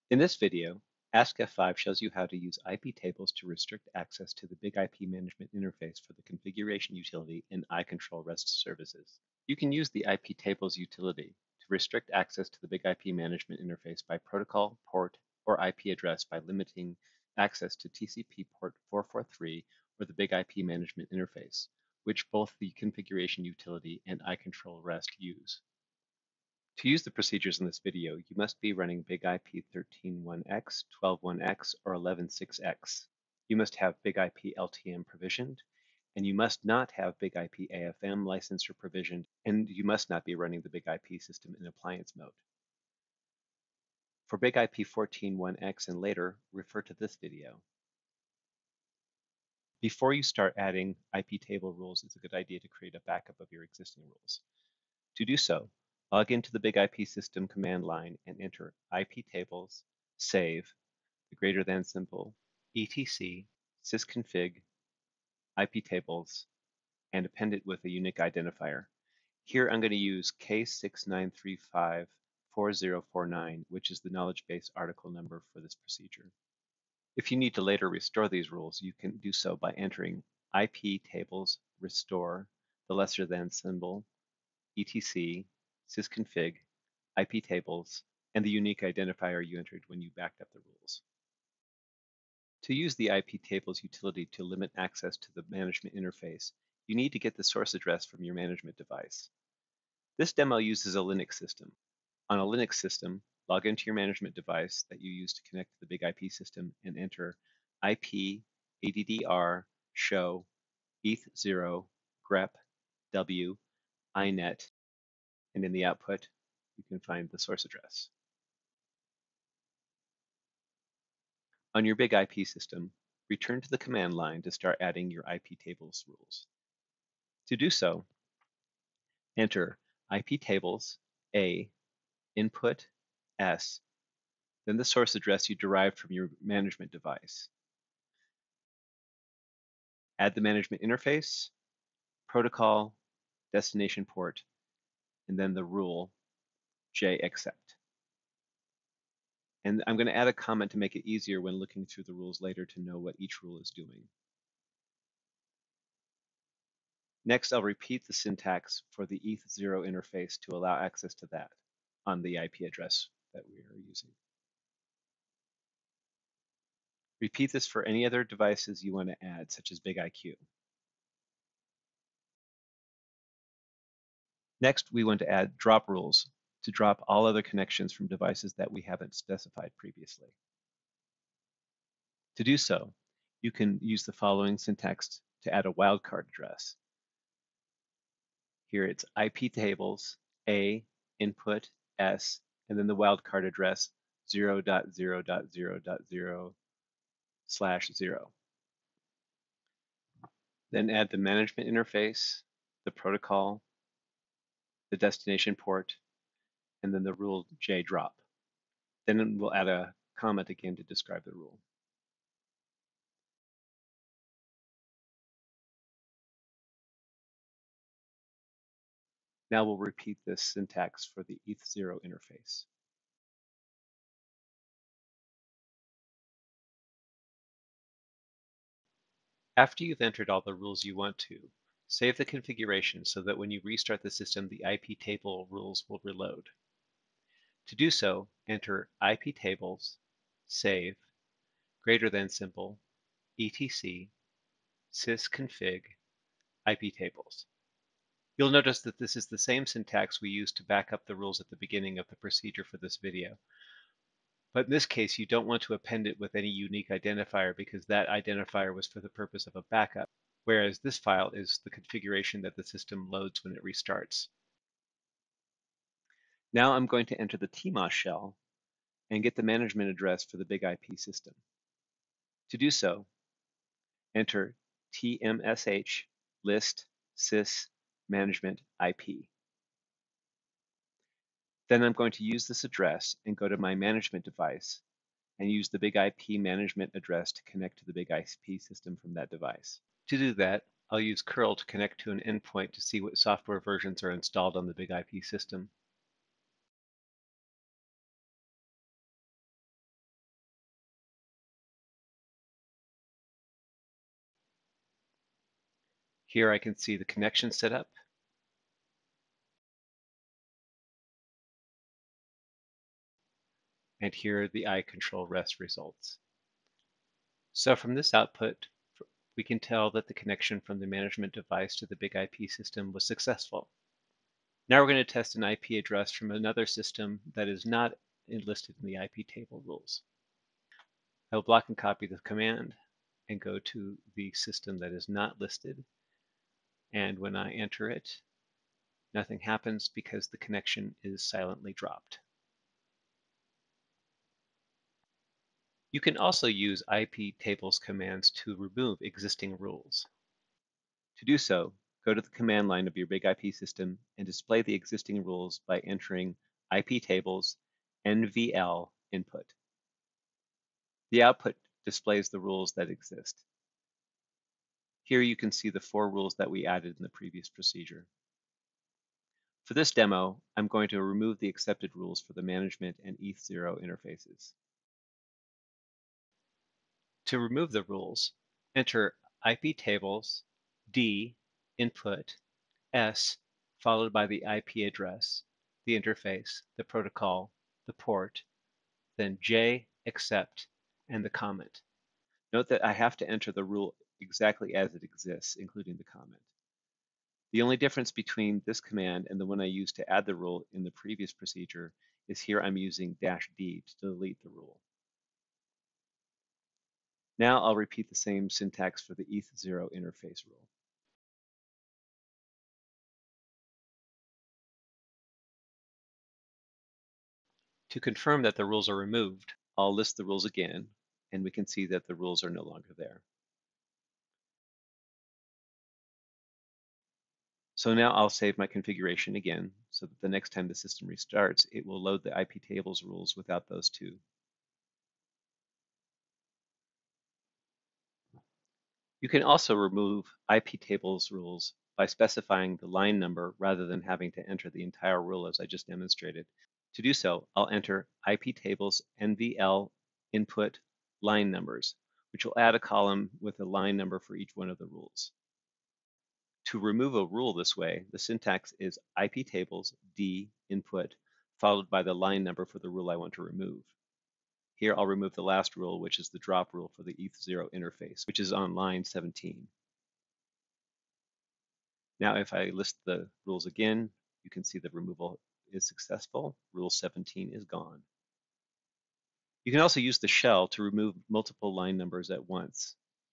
In this video, Ask F5 shows you how to use IP tables to restrict access to the Big IP management interface for the configuration utility in iControl REST services. You can use the IP tables utility to restrict access to the Big IP management interface by protocol, port, or IP address by limiting access to TCP port 443 or the Big IP management interface, which both the configuration utility and iControl REST use. To use the procedures in this video, you must be running BIG-IP 13.1x, 12.1x, or 11.6x. You must have BIG-IP LTM provisioned, and you must not have BIG-IP AFM licensed or provisioned, and you must not be running the BIG-IP system in appliance mode. For BIG-IP 14.1x and later, refer to this video. Before you start adding IP table rules, it's a good idea to create a backup of your existing rules. To do so, log into the Big IP system command line and enter IP tables, save, the greater than symbol, etc, sysconfig, IP tables, and append it with a unique identifier. Here I'm going to use K69354049, which is the knowledge base article number for this procedure. If you need to later restore these rules, you can do so by entering IP tables restore, the lesser than symbol, etc, sysconfig, IP tables, and the unique identifier you entered when you backed up the rules. To use the IP tables utility to limit access to the management interface, you need to get the source address from your management device. This demo uses a Linux system. On a Linux system, log into your management device that you use to connect to the Big IP system and enter IP addr show eth0 grep w inet, and in the output, you can find the source address. On your Big IP system, return to the command line to start adding your IP tables rules. To do so, enter IP tables A, input S, then the source address you derived from your management device. Add the management interface, protocol, destination port, and then the rule J accept. And I'm going to add a comment to make it easier when looking through the rules later to know what each rule is doing. Next, I'll repeat the syntax for the eth0 interface to allow access to that on the IP address that we are using. Repeat this for any other devices you want to add, such as BigIQ. Next, we want to add drop rules to drop all other connections from devices that we haven't specified previously. To do so, you can use the following syntax to add a wildcard address. Here it's IP tables, A, input, S, and then the wildcard address 0.0.0.0/0. Then add the management interface, the protocol, the destination port, and then the rule J drop. Then we'll add a comment again to describe the rule. Now we'll repeat this syntax for the eth0 interface. After you've entered all the rules you want to, save the configuration so that when you restart the system, the IP table rules will reload. To do so, enter IP tables, save, greater than symbol, etc, sysconfig, IP tables. You'll notice that this is the same syntax we used to back up the rules at the beginning of the procedure for this video. But in this case, you don't want to append it with any unique identifier because that identifier was for the purpose of a backup, whereas this file is the configuration that the system loads when it restarts. Now I'm going to enter the TMOS shell and get the management address for the Big IP system. To do so, enter tmsh list sys management IP. Then I'm going to use this address and go to my management device and use the Big IP management address to connect to the Big IP system from that device. To do that, I'll use curl to connect to an endpoint to see what software versions are installed on the Big IP system. Here I can see the connection set up. And here are the iControl REST results. So from this output, we can tell that the connection from the management device to the big IP system was successful. Now we're going to test an IP address from another system that is not enlisted in the IP table rules. I will block and copy the command and go to the system that is not listed. And when I enter it, nothing happens because the connection is silently dropped. You can also use IP tables commands to remove existing rules. To do so, go to the command line of your big IP system and display the existing rules by entering IP tables NVL input. The output displays the rules that exist. Here you can see the 4 rules that we added in the previous procedure. For this demo, I'm going to remove the accepted rules for the management and ETH0 interfaces. To remove the rules, enter IP tables D input S followed by the IP address, the interface, the protocol, the port, then J accept and the comment. Note that I have to enter the rule exactly as it exists, including the comment. The only difference between this command and the one I used to add the rule in the previous procedure is here I'm using -D to delete the rule. Now I'll repeat the same syntax for the ETH0 interface rule. To confirm that the rules are removed, I'll list the rules again, and we can see that the rules are no longer there. So now I'll save my configuration again so that the next time the system restarts, it will load the IP tables rules without those 2. You can also remove IP tables rules by specifying the line number rather than having to enter the entire rule as I just demonstrated. To do so, I'll enter IP tables NVL input line numbers, which will add a column with a line number for each one of the rules. To remove a rule this way, the syntax is IP tables D input followed by the line number for the rule I want to remove. Here I'll remove the last rule, which is the drop rule for the ETH0 interface, which is on line 17. Now if I list the rules again, you can see the removal is successful. Rule 17 is gone. You can also use the shell to remove multiple line numbers at once.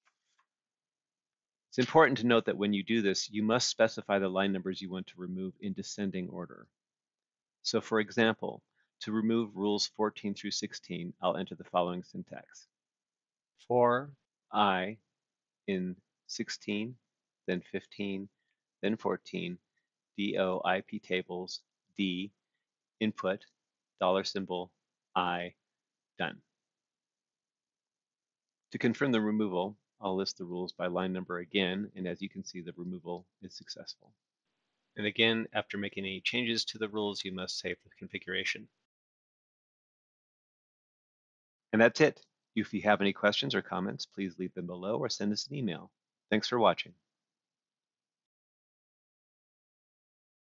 It's important to note that when you do this, you must specify the line numbers you want to remove in descending order. So for example, to remove rules 14 through 16, I'll enter the following syntax. For I in 16, then 15, then 14, DO IP tables, D, input, $, I, done. To confirm the removal, I'll list the rules by line number again, and as you can see, the removal is successful. And again, after making any changes to the rules, you must save the configuration. And that's it. If you have any questions or comments, please leave them below or send us an email. Thanks for watching.